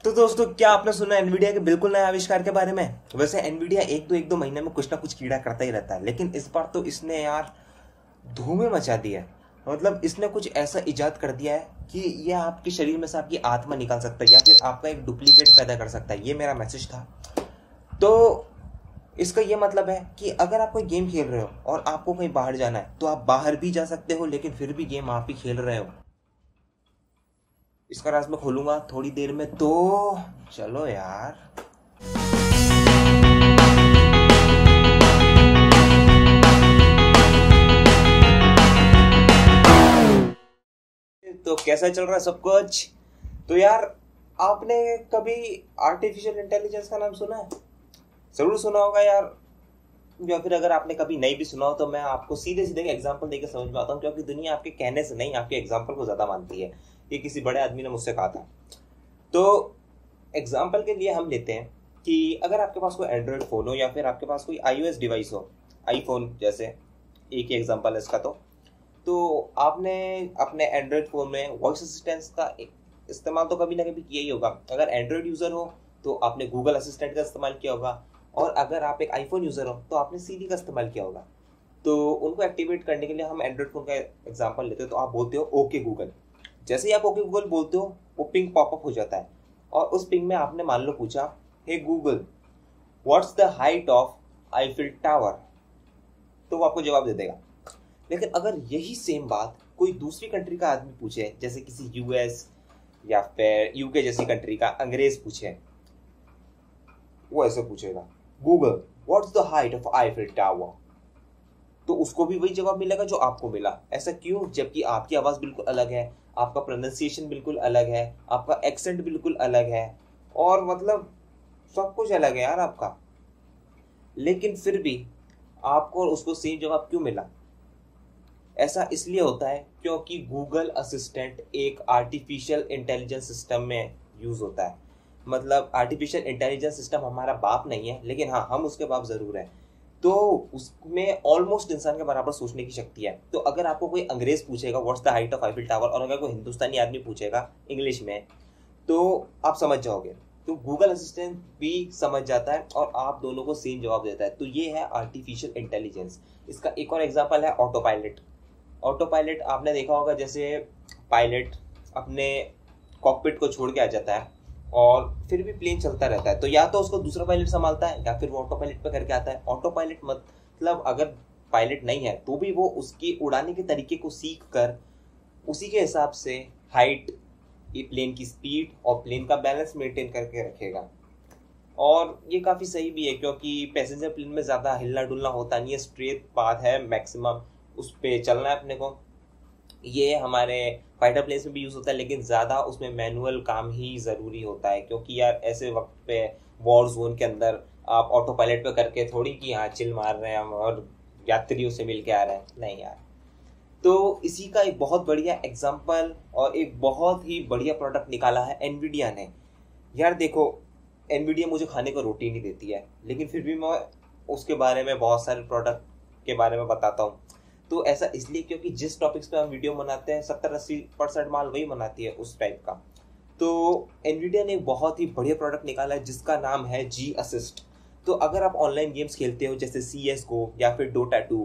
तो दोस्तों, क्या आपने सुना एनवीडिया के बिल्कुल नए आविष्कार के बारे में? वैसे एनवीडिया एक दो महीने में कुछ ना कुछ कीड़ा करता ही रहता है, लेकिन इस बार तो इसने यार धूमें मचा दी है। मतलब इसने कुछ ऐसा इजाद कर दिया है कि ये आपके शरीर में से आपकी आत्मा निकाल सकता है या फिर आपका एक डुप्लीकेट पैदा कर सकता है। ये मेरा मैसेज था। तो इसका ये मतलब है कि अगर आप कोई गेम खेल रहे हो और आपको कहीं बाहर जाना है तो आप बाहर भी जा सकते हो, लेकिन फिर भी गेम आप ही खेल रहे हो। इसका राज मैं खोलूंगा थोड़ी देर में, तो चलो यार। तो कैसा चल रहा है सब कुछ? तो यार, आपने कभी आर्टिफिशियल इंटेलिजेंस का नाम सुना है? जरूर सुना होगा यार। या फिर अगर आपने कभी नहीं भी सुना हो तो मैं आपको सीधे सीधे एग्जांपल देकर समझ पाता हूँ, क्योंकि दुनिया आपके कहने से नहीं, आपके एग्जांपल को ज्यादा मानती है। ये किसी बड़े आदमी ने मुझसे कहा था। तो एग्जाम्पल के लिए हम लेते हैं कि अगर आपके पास कोई एंड्रॉयड फ़ोन हो या फिर आपके पास कोई iOS डिवाइस हो, आईफोन जैसे एक ही एग्जाम्पल है इसका। तो आपने अपने एंड्रॉयड फ़ोन में वॉइस असिस्टेंट का इस्तेमाल तो कभी ना कभी किया ही होगा। अगर एंड्रॉयड यूज़र हो तो आपने गूगल असिस्टेंट का इस्तेमाल किया होगा, और अगर आप एक आईफोन यूज़र हो तो आपने सीरी का इस्तेमाल किया होगा। तो उनको एक्टिवेट करने के लिए हम एंड्रॉयड फ़ोन का एग्जाम्पल लेते हो, तो आप बोलते हो ओके गूगल। जैसे ही आप ओके गूगल बोलते हो, वो पिंग पॉपअप हो जाता है, और उस पिंग में आपने मान लो पूछा, hey Google what's the height of Eiffel tower, तो वो आपको जवाब दे देगा। लेकिन अगर यही सेम बात कोई दूसरी कंट्री का आदमी पूछे, जैसे किसी यूएस या फिर यूके जैसी कंट्री का अंग्रेज पूछे, वो ऐसे पूछेगा, Google what's the height of Eiffel tower, तो उसको भी वही जवाब मिलेगा जो आपको मिला। ऐसा क्यों? जबकि आपकी आवाज़ बिल्कुल अलग है, आपका प्रोनाउंसिएशन बिल्कुल अलग है, आपका एक्सेंट बिल्कुल अलग है, और मतलब सब कुछ अलग है यार आपका। लेकिन फिर भी आपको उसको सेम जवाब क्यों मिला? ऐसा इसलिए होता है क्योंकि गूगल असिस्टेंट एक आर्टिफिशियल इंटेलिजेंस सिस्टम में यूज़ होता है। मतलब आर्टिफिशियल इंटेलिजेंस सिस्टम हमारा बाप नहीं है, लेकिन हाँ, हम उसके बाप ज़रूर हैं। तो उसमें ऑलमोस्ट इंसान के बराबर सोचने की शक्ति है। तो अगर आपको कोई अंग्रेज पूछेगा what's the height of Eiffel tower, और अगर कोई हिंदुस्तानी आदमी पूछेगा इंग्लिश में, तो आप समझ जाओगे। तो गूगल असिस्टेंट भी समझ जाता है और आप दोनों को सेम जवाब देता है। तो ये है आर्टिफिशियल इंटेलिजेंस। इसका एक और एग्जाम्पल है ऑटो पायलट। ऑटो पायलट आपने देखा होगा, जैसे पायलट अपने कॉकपिट को छोड़ के आ जाता है और फिर भी प्लेन चलता रहता है, तो या तो उसको दूसरा पायलट संभालता है या फिर वो ऑटो पायलट पे करके आता है। ऑटो पायलट मतलब अगर पायलट नहीं है तो भी वो उसकी उड़ाने के तरीके को सीख कर उसी के हिसाब से हाइट, प्लेन की स्पीड और प्लेन का बैलेंस मेंटेन करके रखेगा। और ये काफ़ी सही भी है, क्योंकि पैसेंजर प्लेन में ज़्यादा हिलना डुलना होता नहीं है, स्ट्रेट पाथ है मैक्सिमम, उस पर चलना है अपने को। ये हमारे फाइटर प्लेन्स में भी यूज़ होता है, लेकिन ज़्यादा उसमें मैनुअल काम ही ज़रूरी होता है, क्योंकि यार ऐसे वक्त पे वॉर जोन के अंदर आप ऑटो पायलट पे करके थोड़ी कि हाँ चिल मार रहे हैं हम और यात्रियों से मिल के आ रहे हैं, नहीं यार। तो इसी का एक बहुत बढ़िया एग्जाम्पल और एक बहुत ही बढ़िया प्रोडक्ट निकाला है एनवीडिया ने। यार देखो, एनवीडिया मुझे खाने को रोटी नहीं देती है, लेकिन फिर भी मैं उसके बारे में बहुत सारे प्रोडक्ट के बारे में बताता हूँ। तो ऐसा इसलिए क्योंकि जिस टॉपिक्स पे हम वीडियो बनाते हैं 70-80% माल वही बनाती है उस टाइप का। तो एनवीडिया ने एक बहुत ही बढ़िया प्रोडक्ट निकाला है जिसका नाम है जी असिस्ट। तो अगर आप ऑनलाइन गेम्स खेलते हो जैसे CSGO या फिर Dota 2,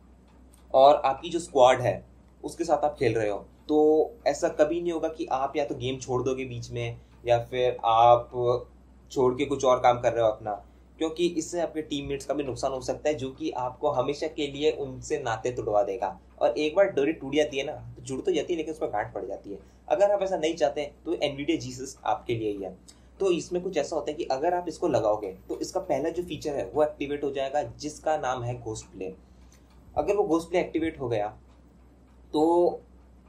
और आपकी जो स्क्वाड है उसके साथ आप खेल रहे हो, तो ऐसा कभी नहीं होगा कि आप या तो गेम छोड़ दोगे बीच में या फिर आप छोड़ के कुछ और काम कर रहे हो अपना, क्योंकि इससे आपके टीममेट्स का भी नुकसान हो सकता है, जो कि आपको हमेशा के लिए उनसे नाते तुड़वा देगा। और एक बार डोरी टूट जाती है ना, तो जुड़ तो जाती है लेकिन उसमें गांठ पड़ जाती है। अगर आप ऐसा नहीं चाहते तो एनवीडिया जीसस आपके लिए ही है। तो इसमें कुछ ऐसा होता है कि अगर आप इसको लगाओगे तो इसका पहला जो फीचर है वो एक्टिवेट हो जाएगा, जिसका नाम है घोस्ट प्ले। अगर वो घोस्ट प्ले एक्टिवेट हो गया तो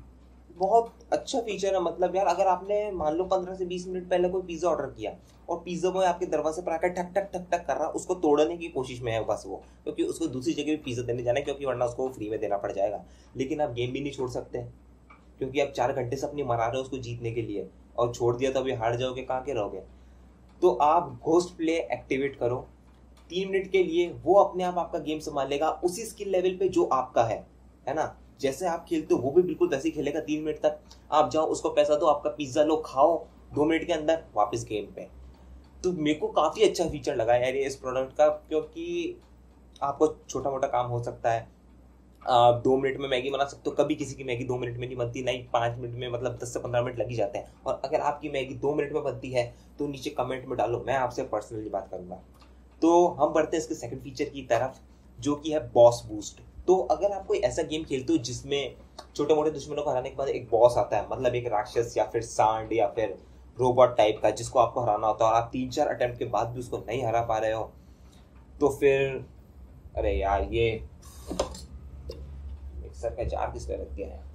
बहुत अच्छा फीचर है। मतलब यार, अगर आपने मान लो 15 से 20 मिनट पहले कोई पिज्जा ऑर्डर किया और पिज्जा बॉय आपके दरवाजे पर आकर ठक ठक ठक ठक कर रहा, उसको तोड़ने की कोशिश में है बस वो, क्योंकि उसको दूसरी जगह भी पिज्जा देने जाना है, क्योंकि वरना उसको फ्री में देना पड़ जाएगा। लेकिन आप गेम भी नहीं छोड़ सकते, क्योंकि आप 4 घंटे से अपनी मरा रहे हो उसको जीतने के लिए, और छोड़ दिया तो अभी हार जाओगे, कहाँ के रहोगे। तो आप घोस्ट प्ले एक्टिवेट करो 3 मिनट के लिए, वो अपने आप आपका गेम संभालेगा उसी स्किल लेवल पे जो आपका है ना। जैसे आप खेलते हो वो भी बिल्कुल वैसे ही खेलेगा 3 मिनट तक। आप जाओ, उसको पैसा दो, आपका पिज्जा लो, खाओ, 2 मिनट के अंदर वापस गेम पे। तो मेरे को काफ़ी अच्छा फीचर लगा यार ये इस प्रोडक्ट का, क्योंकि आपको छोटा मोटा काम हो सकता है, आप 2 मिनट में मैगी बना सकते हो। कभी किसी की मैगी 2 मिनट में नहीं बनती, नहीं 5 मिनट में, मतलब 10 से 15 मिनट लग ही जाते हैं। और अगर आपकी मैगी 2 मिनट में बनती है तो नीचे कमेंट में डालो, मैं आपसे पर्सनली बात करूंगा। तो हम बढ़ते हैं इसके सेकंड फीचर की तरफ, जो कि है बॉस बूस्ट। तो अगर आप कोई ऐसा गेम खेलते हो जिसमें छोटे मोटे दुश्मनों को हराने के बाद एक बॉस आता है, मतलब एक राक्षस या फिर सांड या फिर रोबोट टाइप का, जिसको आपको हराना होता है और आप 3-4 अटेम्प्ट के बाद भी उसको नहीं हरा पा रहे हो, तो फिर अरे यार ये मिक्सर का जार किस तरह रख दिया है।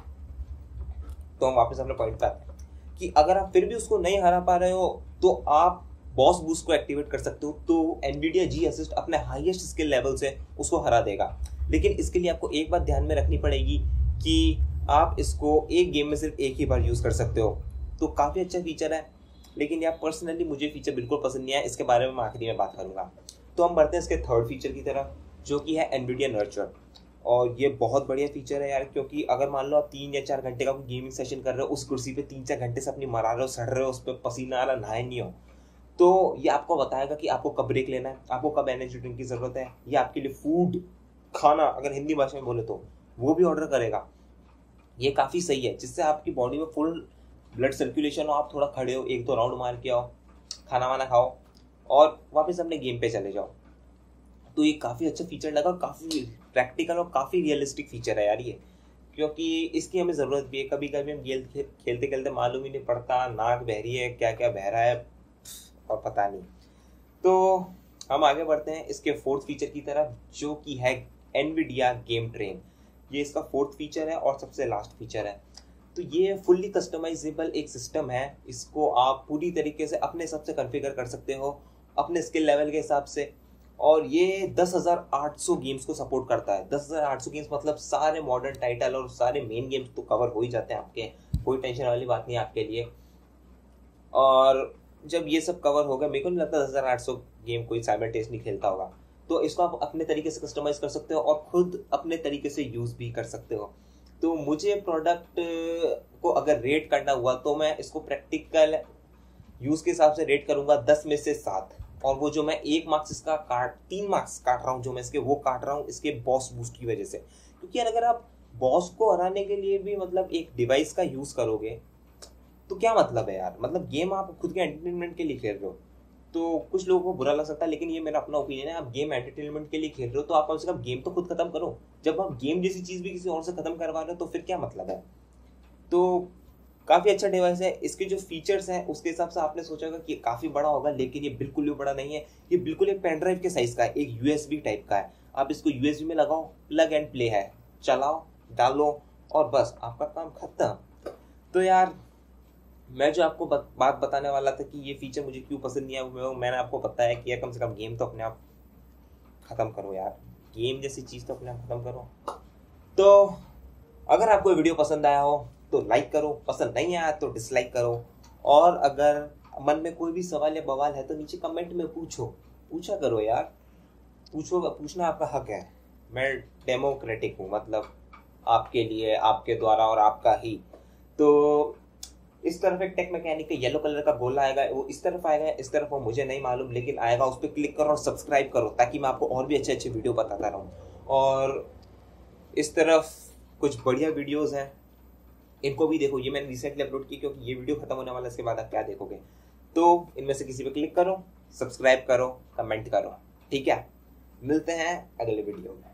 तो हम वापस अपने पॉइंट पे आते हैं कि अगर आप फिर भी उसको नहीं हरा पा रहे हो तो आप बॉस बूस्ट को एक्टिवेट कर सकते हो। तो एनवीडिया जी असिस्ट अपने हाईएस्ट स्किल लेवल से उसको हरा देगा। लेकिन इसके लिए आपको एक बात ध्यान में रखनी पड़ेगी कि आप इसको एक गेम में सिर्फ एक ही बार यूज़ कर सकते हो। तो काफ़ी अच्छा फीचर है, लेकिन यार पर्सनली मुझे फीचर बिल्कुल पसंद नहीं आया। इसके बारे में मैं आखिरी में बात करूंगा। तो हम बढ़ते हैं इसके थर्ड फीचर की तरफ, जो कि है एनवीडिया नर्चर। और ये बहुत बढ़िया फीचर है यार, क्योंकि अगर मान लो आप 3 या 4 घंटे का कोई गेमिंग सेशन कर रहे हो, उस कुर्सी पे 3-4 घंटे से अपनी मरा रहे हो, सड़ रहे हो, उस पर पसीना आ रहा, नहाए नहीं हो, तो ये आपको बताएगा कि आपको कब ब्रेक लेना है, आपको कब एनर्जी ड्रिंक की जरूरत है। ये आपके लिए फूड, खाना अगर हिंदी भाषा में बोले तो वो भी ऑर्डर करेगा। ये काफ़ी सही है, जिससे आपकी बॉडी में फुल ब्लड सर्कुलेशन हो, आप थोड़ा खड़े हो, 1-2 राउंड मार के आओ, खाना वाना खाओ और वापस अपने गेम पे चले जाओ। तो ये काफ़ी अच्छा फीचर लगा, काफ़ी प्रैक्टिकल और काफ़ी रियलिस्टिक फीचर है यार ये, क्योंकि इसकी हमें ज़रूरत भी है। कभी कभी हम गेम खेलते खेलते मालूम ही नहीं पड़ता, नाक बह रही है, क्या क्या बह रहा है और पता नहीं। तो हम आगे बढ़ते हैं इसके फोर्थ फीचर की तरफ, जो कि है एनवीडिया गेम ट्रेन। ये इसका फोर्थ फीचर है और सबसे लास्ट फीचर है। तो ये फुल्ली कस्टमाइजेबल एक सिस्टम है, इसको आप पूरी तरीके से अपने हिसाब से कॉन्फ़िगर कर सकते हो, अपने स्किल लेवल के हिसाब से। और ये 10,800 गेम्स को सपोर्ट करता है। 10,800 गेम्स मतलब सारे मॉडर्न टाइटल और सारे मेन गेम्स तो कवर हो ही जाते हैं आपके, कोई टेंशन वाली बात नहीं है आपके लिए। और जब ये सब कवर होगा, मेरे को नहीं लगता 10,800 गेम कोई साइमल्टेनियसली खेलता होगा। तो इसको आप अपने तरीके से कस्टमाइज कर सकते हो और खुद अपने तरीके से यूज़ भी कर सकते हो। तो मुझे प्रोडक्ट को अगर रेट करना हुआ तो मैं इसको प्रैक्टिकल यूज़ के हिसाब से रेट करूंगा 10 में से 7। और वो जो मैं 1 मार्क्स इसका 3 मार्क्स काट रहा हूँ जो मैं इसके, वो काट रहा हूँ इसके बॉस बूस्ट की वजह से। क्योंकि यार अगर आप बॉस को हराने के लिए भी मतलब एक डिवाइस का यूज़ करोगे तो क्या मतलब है यार। मतलब गेम आप खुद के एंटरटेनमेंट के लिए खेल रहे हो, तो कुछ लोगों को बुरा लग सकता है, लेकिन ये मेरा अपना ओपिनियन है। आप गेम एंटरटेनमेंट के लिए खेल रहे हो तो आप कम से कम गेम तो खुद खत्म करो। जब आप गेम जैसी चीज़ भी किसी और से खत्म करवा रहे हो तो फिर क्या मतलब है। तो काफ़ी अच्छा डिवाइस है। इसके जो फीचर्स हैं उसके हिसाब से आपने सोचा होगा कि काफ़ी बड़ा होगा, लेकिन ये बिल्कुल भी बड़ा नहीं है। ये बिल्कुल एक पेन ड्राइव के साइज़ का है, एक यूएसबी टाइप का है। आप इसको यूएसबी में लगाओ, प्लग एंड प्ले है, चलाओ डालो और बस आपका काम खत्म। तो यार मैं जो आपको बात बताने वाला था कि ये फीचर मुझे क्यों पसंद नहीं आया, मैंने आपको बताया कि यार कम से कम गेम तो अपने आप ख़त्म करो यार, गेम जैसी चीज़ तो अपने आप ख़त्म करो। तो अगर आपको ये वीडियो पसंद आया हो तो लाइक करो, पसंद नहीं आया तो डिसलाइक करो। और अगर मन में कोई भी सवाल या बवाल है तो नीचे कमेंट में पूछा करो यार, पूछना आपका हक है। मैं डेमोक्रेटिक हूँ, मतलब आपके लिए, आपके द्वारा और आपका ही। तो इस तरफ एक टेक मैकेनिक का येलो कलर का गोला आएगा, वो इस तरफ आएगा, इस तरफ वो मुझे नहीं मालूम, लेकिन आएगा। उस पर क्लिक करो और सब्सक्राइब करो ताकि मैं आपको और भी अच्छे अच्छे वीडियो बताता रहूँ। और इस तरफ कुछ बढ़िया वीडियोस हैं, इनको भी देखो। ये मैंने रिसेंटली अपलोड की, क्योंकि ये वीडियो खत्म होने वाला है, इसके बाद आप क्या देखोगे। तो इनमें से किसी पे क्लिक करो, सब्सक्राइब करो, कमेंट करो, ठीक है। मिलते हैं अगले वीडियो में।